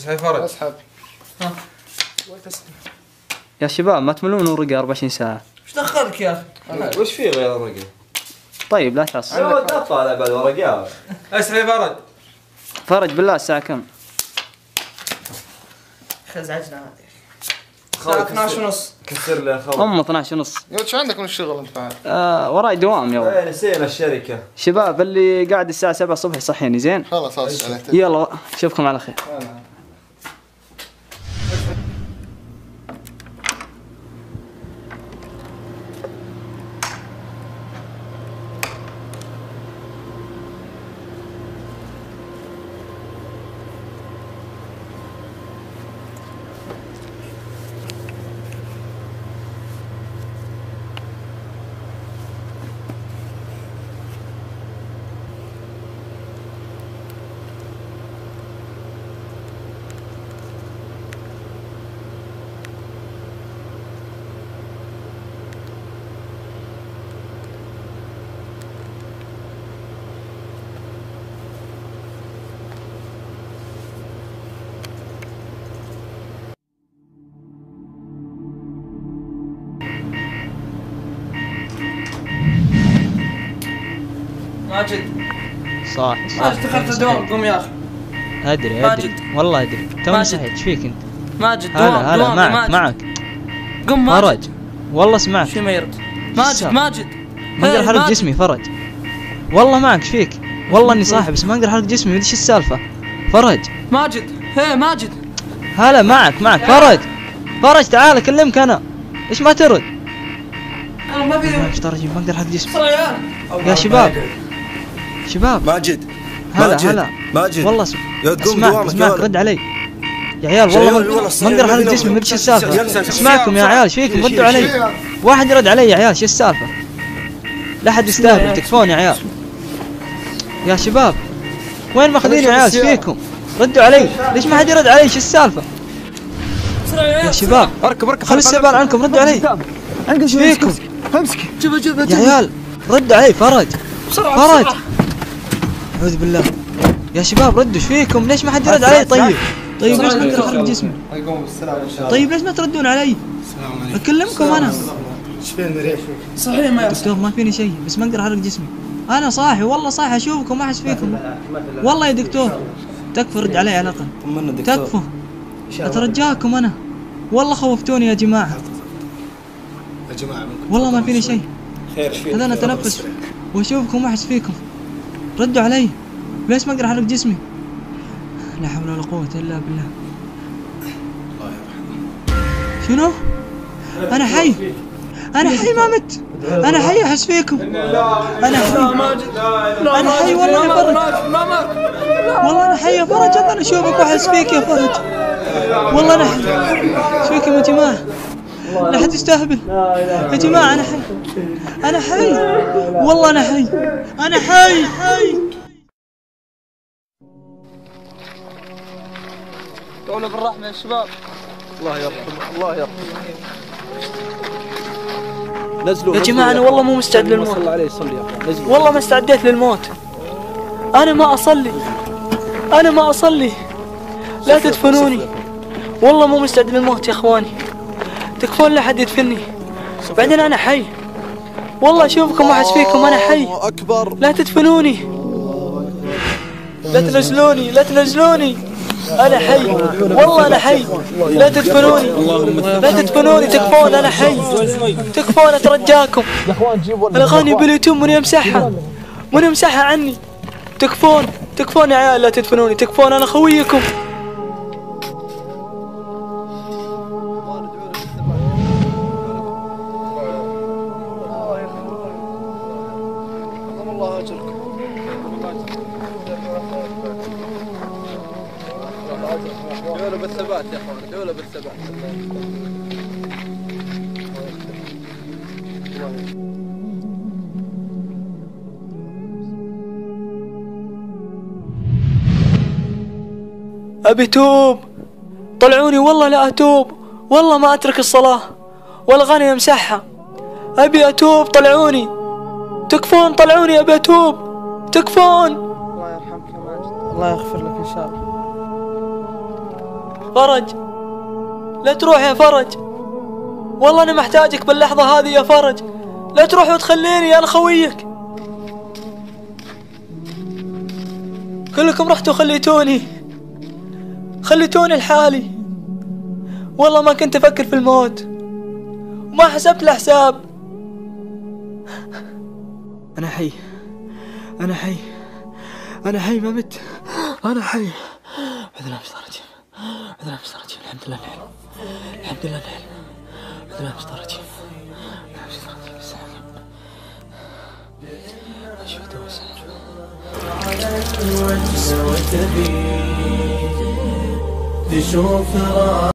اسحب فرج. اسحب. ها يا شباب ما تملون من ورقة 24 ساعة؟ ايش دخلك يا اخي؟ وش في غير الورقة؟ طيب لا تعصب. انا ودي اطالع بعد ورقة. اسحب فرج. فرج بالله الساعة كم؟ ازعجنا هذه. الساعة 12 ونص. كسر لي الخبر. 12 ونص. يا ولد شو عندك من الشغل انت بعد؟ وراي دوام يا ولد. نسينا الشركة. شباب اللي قاعد الساعة 7 الصبح يصحيني زين؟ خلاص عليك. يلا اشوفكم على خير. ماجد صح ماجد دخلت الدوام قوم يا اخي. ادري ماجد. والله ادري توني ماجد. صحيت. ايش فيك انت؟ ماجد دوام هلا دوام يا ماجد. معك قم ماجد. فرج والله سمعك. شو ما يرد ماجد ماجد. ما اقدر احرك ماجد. جسمي فرج. والله معك ايش فيك؟ والله اني صاحي بس ما اقدر احرك جسمي. مدري ايش السالفة. فرج ماجد هي ماجد. هلا معك فرج. فرج تعال اكلمك انا. ايش ما ترد؟ انا ما في ايش ترى ما اقدر احرك جسمي. يا عيال. يا شباب ماجد هلا ماجد والله يا تقوم دوامك اسمعك رد علي يا عيال. والله ما اقدر احرك جسمي. مدري ايش السالفة. اسمعكم يا عيال ايش فيكم؟ ردوا علي. واحد يرد علي يا عيال. شو السالفة؟ لا حد يستهبل. تكفون يا عيال. يا شباب وين ماخذين يا عيال؟ ايش فيكم؟ ردوا علي. ليش ما حد يرد علي؟ شو السالفة؟ يا شباب اركب خلي السيبان عنكم. ردوا علي. ايش فيكم؟ امسكي يا عيال ردوا علي. فرج فرج اعوذ بالله. يا شباب ردوا. ايش فيكم؟ ليش ما حد يرد علي؟ طيب ليش ما اقدر احرك جسمي؟ طيب ليش ما تردون علي؟ اكلمكم انا. ايش فين مريح؟ صحيح ما يصير. دكتور ما فيني شيء بس ما اقدر احرك جسمي. انا صاحي والله صاحي اشوفكم ما احس فيكم. والله يا دكتور تكفى رد علي على الاقل. تكفى اترجاكم انا. والله خوفتوني يا جماعه. يا جماعه والله ما فيني شيء. خير ايش فيك؟ هذا انا اتنفس واشوفكم ما احس فيكم. ردوا علي. ليش ما اقدر احرك جسمي؟ لا حول ولا قوه الا بالله. شنو؟ انا حي ما مت. انا حي احس فيكم. انا حي. انا حي والله يا فرج. والله انا حي يا فرج. انا اشوفك واحس فيك يا فرج. والله انا حي. ايش فيكم يا جماعه؟ لا حد يستهبل يا جماعه. انا حي والله انا حي. قولوا بالرحمة يا شباب. الله يرحمه. نزلوا يا جماعة أنا والله مو مستعد للموت. صلى عليه صلي يا اخوان. نزلوا والله ما استعديت للموت. أنا ما أصلي. لا تدفنوني. والله مو مستعد للموت يا إخواني. تكفون لا حد يدفني. بعدين أنا حي. والله أشوفكم وأحس فيكم. أنا حي. لا تدفنوني. لا تنزلوني. أنا حي والله أنا حي. لا تدفنوني. تكفون أنا حي. تكفون أترجاكم. الأغاني باليوتيوب من يمسحها عني. تكفون يا عيال. لا تدفنوني. تكفون أنا خويكم. دولة بالثبات يا اخوان. دولة بالثبات. أبي توب. طلعوني والله لا أتوب. والله ما أترك الصلاة والأغاني أمسحها. أبي أتوب. طلعوني. تكفون. طلعوني. أبي أتوب. تكفون. الله يرحمك يا ماجد. الله يغفر لك إن شاء الله. فرج، لا تروح يا فرج، والله أنا محتاجك باللحظة هذه يا فرج، لا تروح وتخليني، أنا خويك. كلكم رحتوا خليتوني لحالي، والله ما كنت أفكر في الموت وما حسبت الحساب. أنا حي، أنا حي، أنا حي، ما مت، أنا حي. بإذن الله بشطارتي، بإذن الله بشطارتي، الحمد لله الحين، الحمد لله الحين، بإذن الله بشطارتي، بإذن الله بشطارتي.